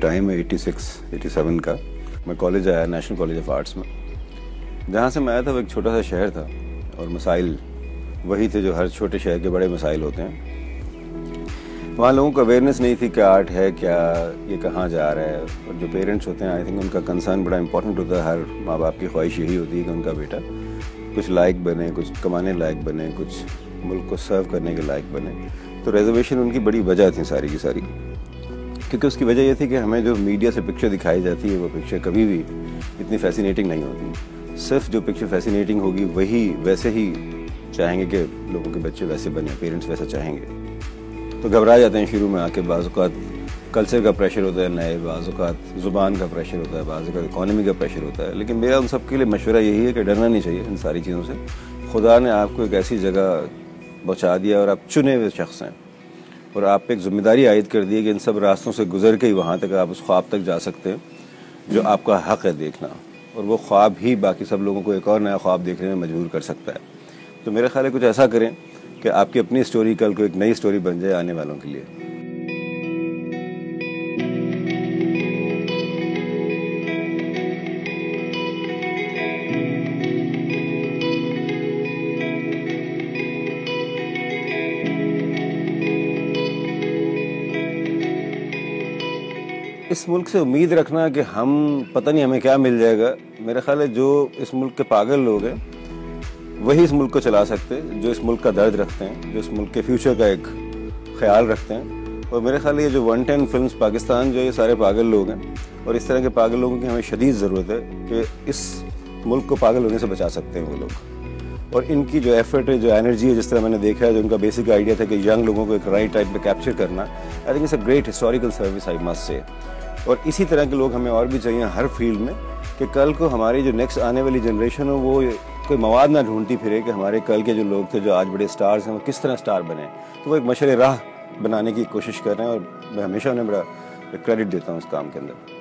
Time है 86-87 का। मैं कॉलेज आया, नेशनल कॉलेज ऑफ आर्ट्स में। जहाँ से मैं आया था वो एक छोटा सा शहर था और मसाइल वही थे जो हर छोटे शहर के बड़े मसाइल होते हैं। वहाँ लोगों को अवेयरनेस नहीं थी कि आर्ट है क्या, ये कहाँ जा रहा है। और जो पेरेंट्स होते हैं आई थिंक उनका कंसर्न बड़ा इंपॉर्टेंट होता है। हर माँ बाप की ख्वाहिश यही होती है कि उनका बेटा कुछ लायक बने, कुछ कमाने लायक बने, कुछ मुल्क को सर्व करने के लायक बने। तो रिजर्वेशन उनकी बड़ी वजह थी सारी की सारी, क्योंकि उसकी वजह ये थी कि हमें जो मीडिया से पिक्चर दिखाई जाती है वो पिक्चर कभी भी इतनी फैसिनेटिंग नहीं होती। सिर्फ जो पिक्चर फैसिनेटिंग होगी वही वैसे ही चाहेंगे कि लोगों के बच्चे वैसे बने, पेरेंट्स वैसा चाहेंगे। तो घबरा जाते हैं शुरू में आके। बाज़-औक़ात कल्चर का प्रेशर होता है, नए बाज़-औक़ात ज़ुबान का प्रेशर होता है, बाज़-औक़ात इकॉनमी का प्रेशर होता है। लेकिन मेरा उन सब के लिए मशवरा यही है कि डरना नहीं चाहिए इन सारी चीज़ों से। खुदा ने आपको एक ऐसी जगह पहुँचा दिया और आप चुने हुए शख्स हैं और आप पे एक जिम्मेदारी आयद कर दी है कि इन सब रास्तों से गुजर के ही वहाँ तक आप उस ख्वाब तक जा सकते हैं जो आपका हक़ है देखना। और वो ख्वाब ही बाकी सब लोगों को एक और नया ख्वाब देखने में मजबूर कर सकता है। तो मेरा ख्याल है कुछ ऐसा करें कि आपकी अपनी स्टोरी कल को एक नई स्टोरी बन जाए आने वालों के लिए। इस मुल्क से उम्मीद रखना कि हम पता नहीं हमें क्या मिल जाएगा, मेरा ख्याल है जो इस मुल्क के पागल लोग हैं वही इस मुल्क को चला सकते हैं, जो इस मुल्क का दर्द रखते हैं, जो इस मुल्क के फ्यूचर का एक ख्याल रखते हैं। और मेरे ख्याल है ये जो 110 फिल्म्स पाकिस्तान जो ये सारे पागल लोग हैं और इस तरह के पागल लोगों की हमें शदीद ज़रूरत है कि इस मुल्क को पागल होने से बचा सकते हैं वो लोग। और इनकी जो एफर्ट है, जो एनर्जी है, जिस तरह मैंने देखा है, जो उनका बेसिक आइडिया था कि यंग लोगों को एक राइट टाइम पे कैप्चर करना, I think it's a great historical service I must say. और इसी तरह के लोग हमें और भी चाहिए हर फील्ड में कि कल को हमारी जो नेक्स्ट आने वाली जनरेशन हो वो कोई मवाद ना ढूंढती फिरे कि हमारे कल के जो लोग थे जो आज बड़े स्टार्स हैं वो किस तरह स्टार बने। तो वो एक मशरे राह बनाने की कोशिश कर रहे हैं और मैं हमेशा उन्हें बड़ा क्रेडिट देता हूँ इस काम के अंदर।